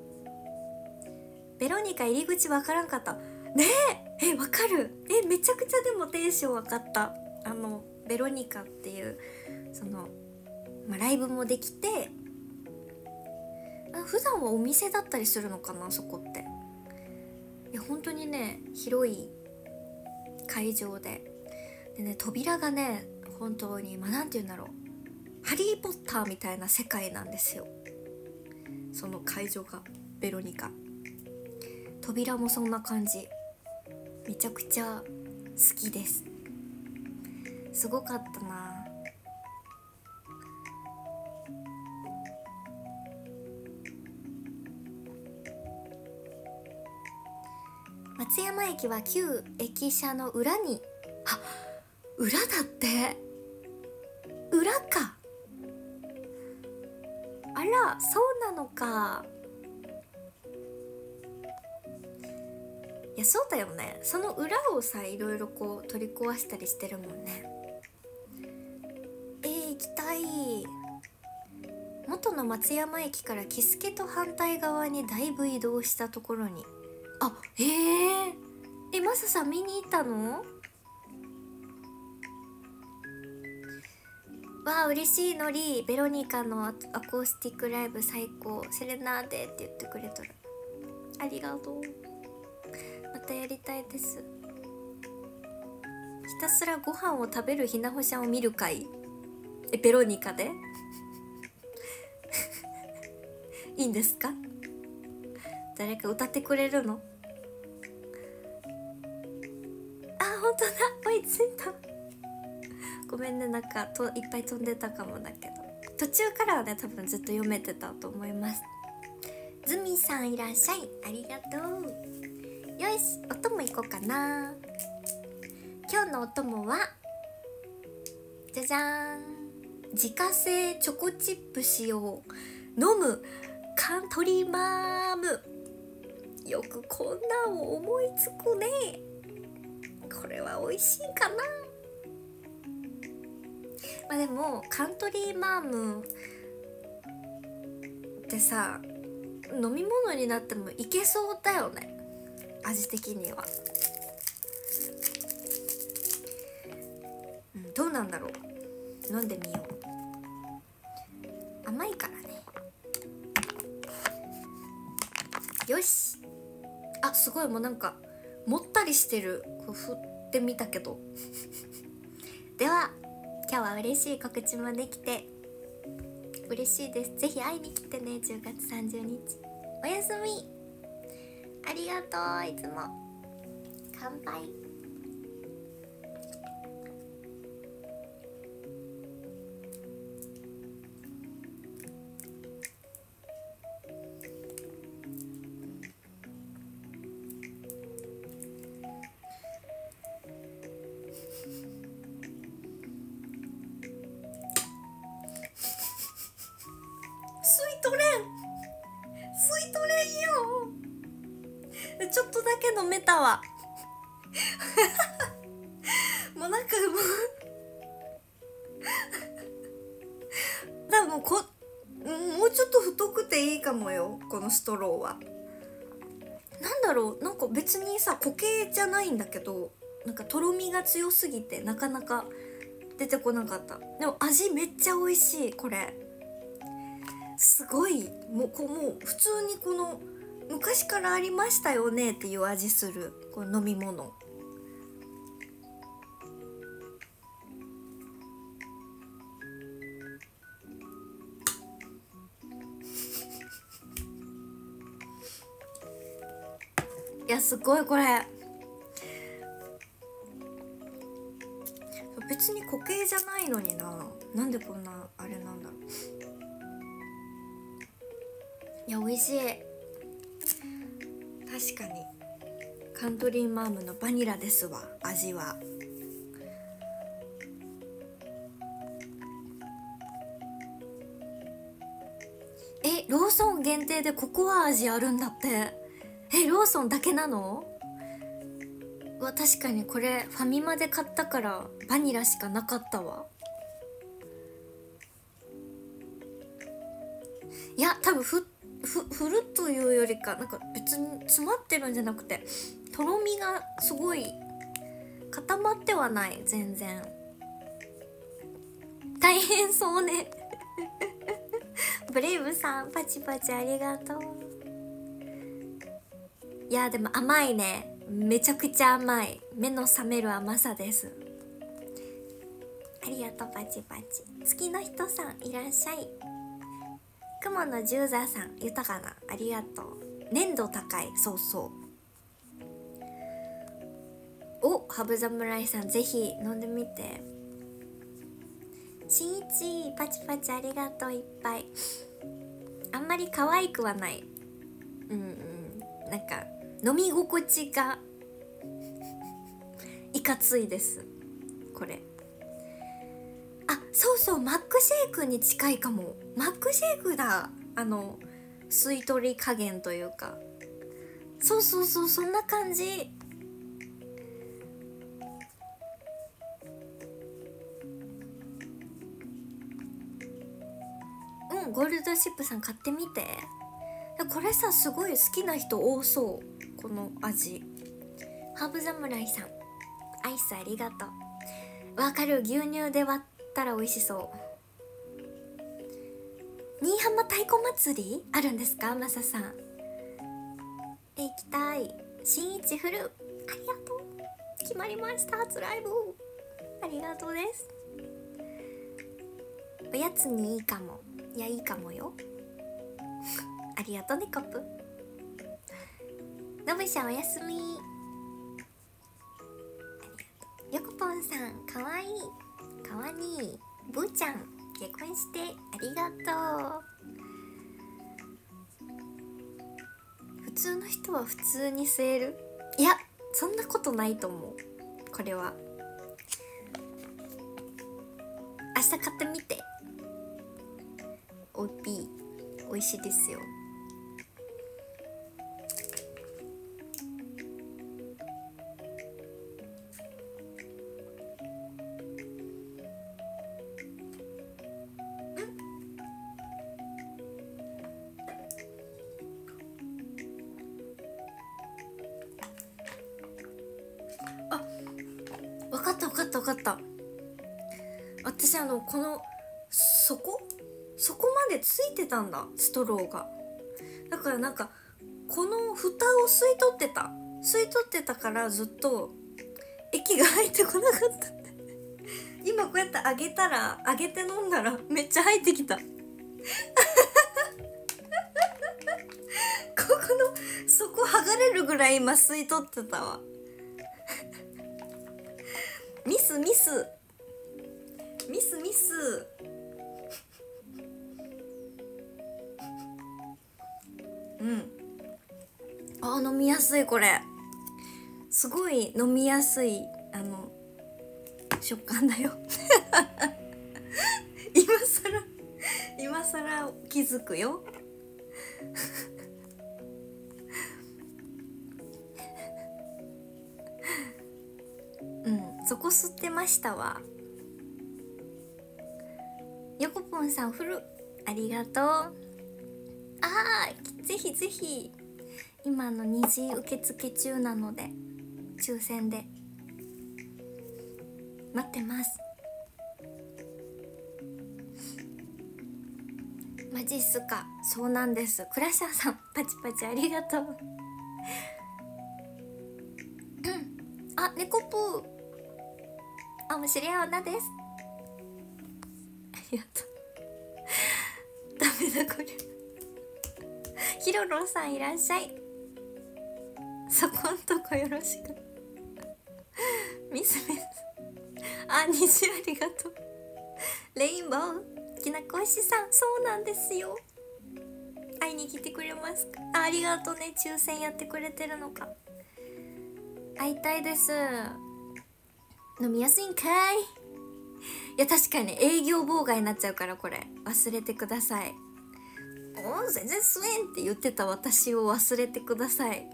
ベロニカ入り口わからんかったね。ええ、わかる。え、めちゃくちゃでもテンションわかった。あのベロニカっていうその、まあ、ライブもできて、あ、普段はお店だったりするのかな、そこって。いや本当にね広い会場ででね、扉がね本当に、まあ、なんて言うんだろう、ハリー・ポッターみたいな世界なんですよ、その会場が。ベロニカ扉もそんな感じ。めちゃくちゃ好きです。すごかったな。松山駅は旧駅舎の裏に、あ、裏だって、裏か。あら、そうなのか。いやそうだよね、その裏をさいろいろこう取り壊したりしてるもんね。えー、行きたい。元の松山駅から喜助と反対側にだいぶ移動したところに、あ、へえ、え、マサさん見に行ったの？わあ嬉しい。のりベロニカのアコースティックライブ最高、セレナーデって言ってくれとる。ありがとう。またやりたいです。ひたすらご飯を食べるひなほちゃんを見る会。え、ベロニカでいいんですか？誰か歌ってくれるの？あ、本当だ、追いついた。ごめんね、なんかといっぱい飛んでたかもだけど、途中からはね多分ずっと読めてたと思います。ズミさんいらっしゃい、ありがとう。よし、お供いこうかな。今日のお供はじゃじゃーん、自家製チョコチップ使用飲むカントリーマーム。よくこんなんを思いつくね。これは美味しいかな。まあでもカントリーマームってさ飲み物になってもいけそうだよね、味的には。うん、どうなんだろう、飲んでみよう。甘いからね。よし、あ、すごい、もうなんかもったりしてる。こう振ってみたけどでは今日は嬉しい告知もできて嬉しいです。ぜひ会いに来てね。じゅうがつさんじゅうにちおやすみ。ありがとう。いつも乾杯。吸い取れん、吸い取れんよ。ちょっとだけ飲めたわもうなんかもう多分こもうちょっと太くていいかもよ、このストローは。なんだろう、なんか別にさ固形じゃないんだけど、なんかとろみが強すぎてなかなか出てこなかった。でも味めっちゃ美味しい。これすごい、もうこうもう普通にこの昔からありましたよねっていう味するこの飲み物。いやすごいこれ別に固形じゃないのにな、なんでこんなあれなんだろう。いや美味しい。確かにカントリーマームのバニラですわ、味は。え、ローソン限定でココア味あるんだって。え、ローソンだけなの？わ、確かにこれファミマで買ったからバニラしかなかったわ。いや多分ふふ振るというよりか、なんか別に詰まってるんじゃなくて、とろみがすごい固まってはない。全然大変そうねブレイブさんパチパチありがとう。いやでも甘いね、めちゃくちゃ甘い。目の覚める甘さです。ありがとうパチパチ。月の人さんいらっしゃい。雲の十座さん豊かなありがとう。粘度高い、そうそう。お、ハブ侍さんぜひ飲んでみて。しんいちパチパチありがとう。いっぱい。あんまり可愛くはない。うんうん、なんか飲み心地がいかついですこれ。あ、そうそう、マックシェイクに近いかも。マックシェイクだ。あの吸い取り加減というか、そうそうそう、そんな感じ。うん、ゴールドシップさん買ってみて。これさすごい好きな人多そう、この味。ハーブ侍さんアイスありがとう。わかる、牛乳で割ったら美味しそう。新居浜太鼓祭りあるんですか、マサさん。え、行きたい。新一フルありがとう。決まりました、初ライブありがとうです。おやつにいいかも。いやいいかもよありがとうねコップ。のぶしゃんおやすみ。よこぽんさんかわいいかわにい。ぶーちゃん結婚してありがとう。普通の人は普通に吸える？いやそんなことないと思う。これは明日買ってみて。おいぴーおいしいですよ。あ、わかったわかったわかった。私あのこの底そこまでついてたんだ、ストローが。だからなんかこの蓋を吸い取ってた吸い取ってたからずっと液が入ってこなかった今こうやって上げたら上げて飲んだらめっちゃ入ってきた。 ここの底剥がれるぐらい今吸い取ってたわ。ミスミスミスミス。うん。あ、飲みやすい。これすごい飲みやすいあの食感だよ。今さら今さら気づくよ。うん、そこ吸ってましたわ。ヨコポンさんフルありがとう。あー、ぜひぜひ今の二次受付中なので抽選で待ってます。マジっすか。そうなんです。クラッシャーさんパチパチありがとう。あ、猫プーあ、もしれあなです。ありがとう。ダメだこれ。ヒロロさんいらっしゃい。そこんとこよろしく。ミスミス。あ、虹ありがとう。レインボーきなこしさん、そうなんですよ。会いに来てくれますか。あ、ありがとうね。抽選やってくれてるのか。会いたいです。飲みやすいんかい。いや確かに営業妨害になっちゃうからこれ忘れてください。お、全然吸えんって言ってた私を忘れてください。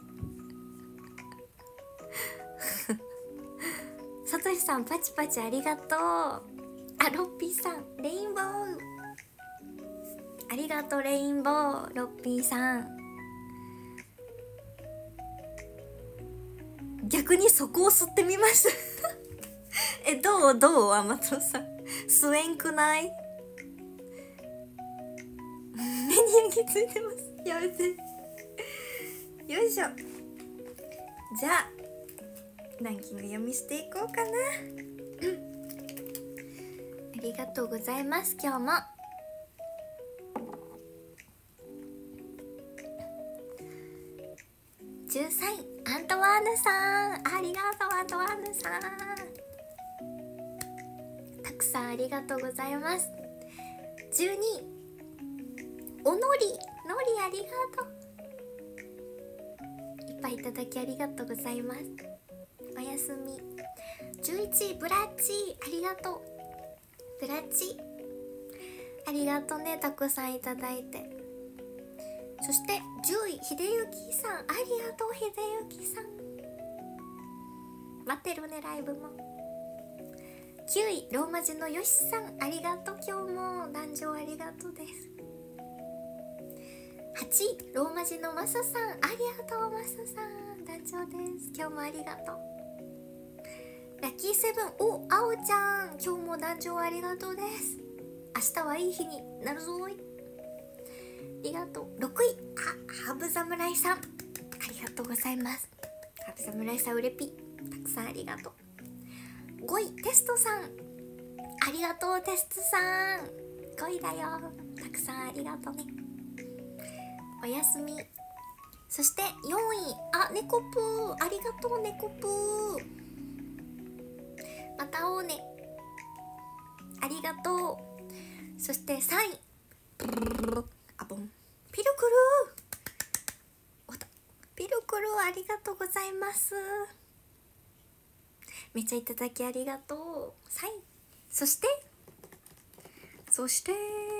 さとしさんパチパチありがとう。あ、ロッピーさんレインボーありがとう。レインボーロッピーさん。逆にそこを吸ってみました。え、どうどう甘党さん吸えんくない。目に焼きついてます。やめて。よいしょ。じゃあランキング読みしていこうかな。ありがとうございます。今日もじゅうさんいアントワーヌさん、ありがとう。アントワーヌさんたくさんありがとうございます。じゅうにいおのりのりありがとう。いっぱいいただきありがとうございます。おやすみ。じゅういちいブラッチありがとう。ブラッチありがとうね。たくさんいただいて。そしてじゅういひでゆきさん、ありがとう。ひでゆきさん待ってるねライブも。きゅういローマ字のよしさん、ありがとう。今日も壇上ありがとうです。はちいローマ字のまささん、ありがとう。まささん壇上です。今日もありがとう。ラッキーセブン、お、あおちゃん今日も壇上ありがとうです。明日はいい日になるぞーい。ありがとう。ろくいあ、ハブ侍さん、ありがとうございます。ハブ侍さんうれぴたくさんありがとう。ごいテストさん、ありがとう。テストさんごいだよ。たくさんありがとうね。おやすみ。そしてよんいあ、ネコプー、ありがとう。ネコプーまた会おうね。ありがとう。そしてさんいあぼんピルクルおたピルクルありがとうございます。めっちゃいただきありがとう。さんいそしてそして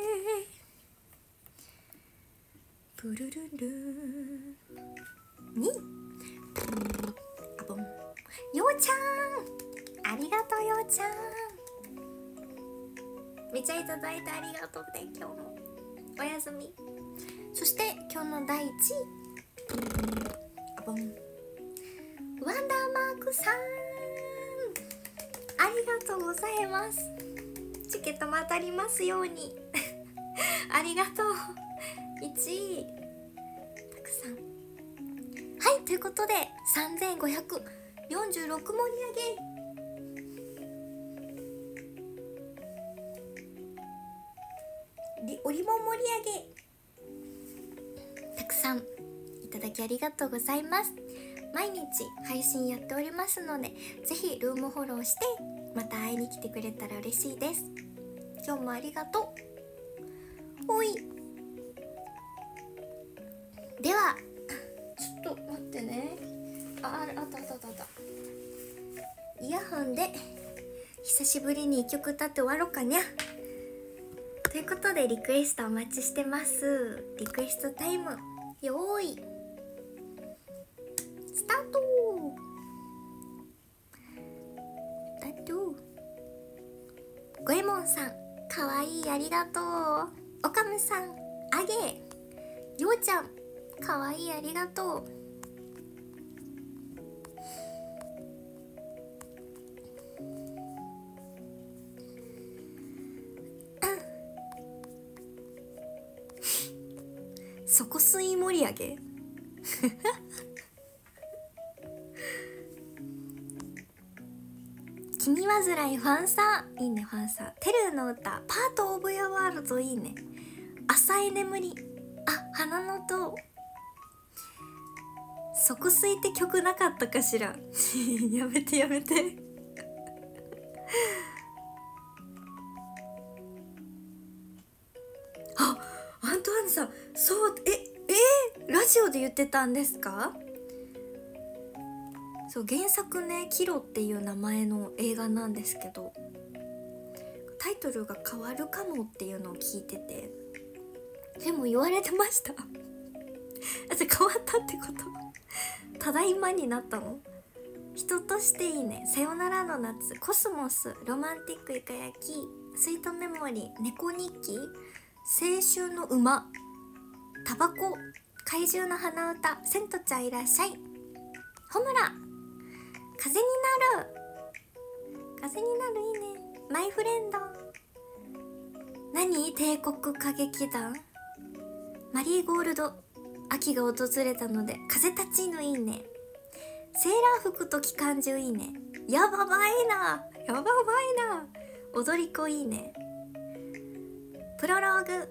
プルルルにあぼんようちゃん、ありがとう。ようちゃんめっちゃいただいてありがとうね。今日もおやすみ。そして今日のだいいちいあぼんワンダーマークさん、ありがとうございます。チケットも当たりますように。ありがとう。いちいたくさん。はい、ということでさんぜんごひゃくよんじゅうろく盛り上げ。 織も盛り上げたくさんいただきありがとうございます。毎日配信やっておりますので、ぜひルームフォローしてまた会いに来てくれたら嬉しいです。今日もありがとう。おいではちょっと待ってね。あ、あったあったあったあった。イヤホンで久しぶりにいっきょく歌って終わろうかにゃ。ということでリクエストお待ちしてます。リクエストタイムよーいスタート。スタート。ゴエモンさんかわいい、ありがとう。おかむさんあげ。ようちゃんかわいい、ありがとう。底水盛り上げ君わずらいファンサーいいね。ファンサーテルの歌パートオブヤワールドいいね。浅い眠り、あ、花の塔。底水って曲なかったかしらやめてやめてあ、アントワーヌさん、そうええー、ラジオで言ってたんですか？そう、原作ね、キロっていう名前の映画なんですけど、タイトルが変わるかもっていうのを聞いてて、でも言われてましたあ、じゃ変わったってこと？ただいまになったの？人としていいね、さよならの夏、コスモス、ロマンティックイカ焼き、スイートメモリー、猫日記、青春の馬、タバコ、怪獣の花歌、セントちゃんいらっしゃい、ホムラ、風になる、風になるいいね、マイフレンド、何帝国歌劇団、マリーゴールド、秋が訪れたので風立ちぬいいね、セーラー服と機関銃いいね、やばばいな、やばばいな、踊り子いいね、プロローグ、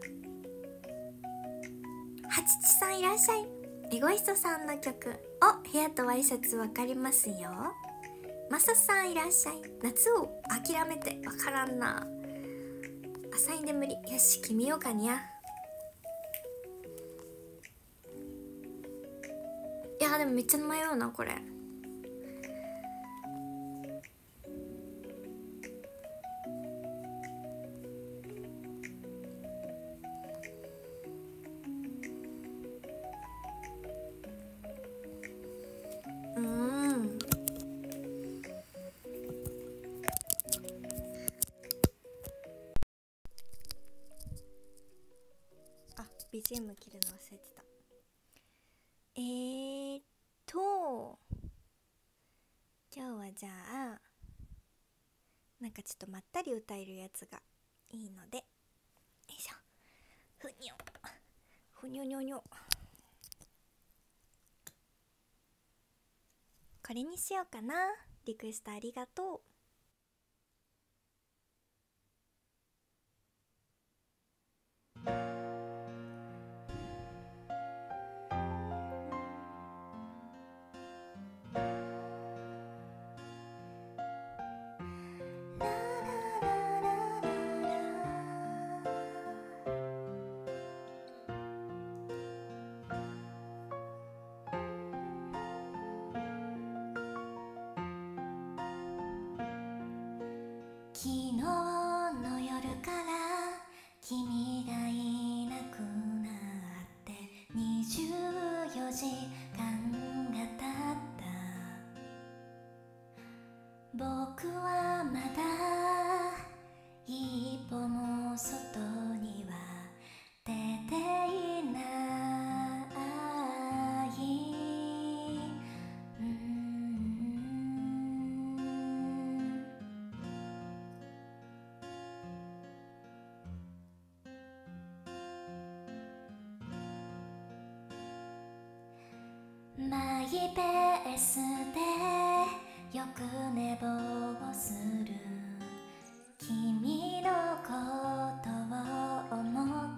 はちちさんいらっしゃい、エゴイストさんの曲、お、部屋とワイシャツわかりますよ、マサさんいらっしゃい、夏を諦めてわからんな、浅い眠り、よし決めようかにゃ。いやでもめっちゃ迷うなこれ。うーんあ、ビージーエム 切るの忘れてた。えーっと今日はじゃあなんかちょっとまったり歌えるやつがいいので、よいしょ、ふにょふにょにょにょ、これにしようかな。リクエストありがとう。昨日の夜から君がいなくなってにじゅうよじかんが経った、僕はまだ一歩も外には出ていない、うーん、マイペースでよく寝坊をする君のことを思っ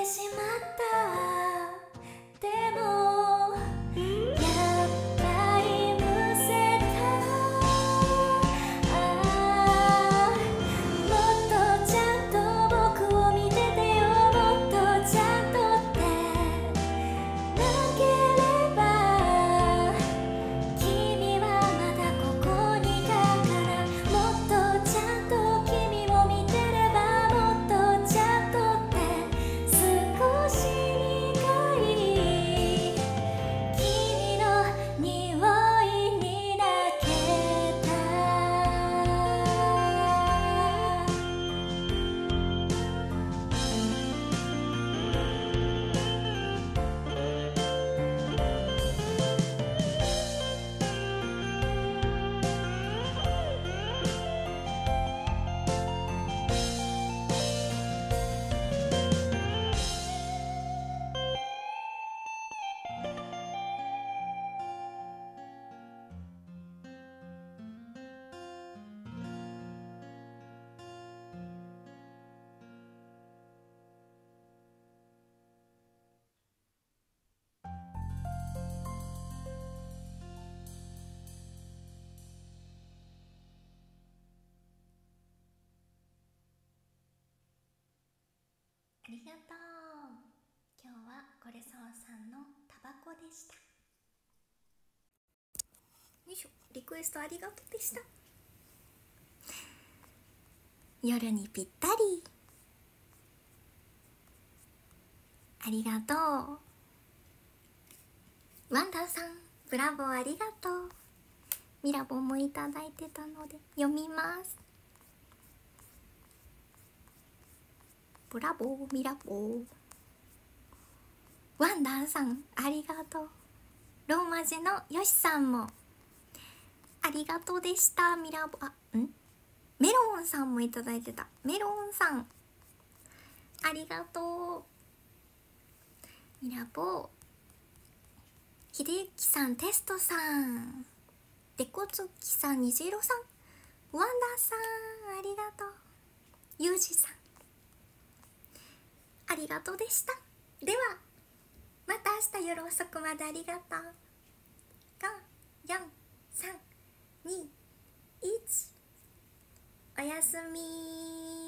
てしまった。でもやっぱりむせた。ああもっとちゃんと僕を見ててよ。もっとちゃんとってなければ君はまだここにいたから。もっとちゃんと君を見てれば。もっとちゃんとって少し苦い君の匂いに泣けた。ありがとう。今日はこれそうさんのタバコでした。よいしょ。リクエストありがとうでした。夜にぴったり。ありがとう。ワンダーさん、ブラボーありがとう。ミラボもいただいてたので読みます。ブラボー、ミラボー。ワンダーさん、ありがとう。ローマ字のヨシさんもありがとうでした。ミラボー、あ、んメロンさんもいただいてた。メロンさん、ありがとう。ミラボー、ひでゆきさん、テストさん、でこつきさん、にじいろさん、ワンダーさん、ありがとう。ゆうじさん、ありがとうでした。ではまた明日夜遅くまでありがとう。ご、よん、さん、に、いち、おやすみ。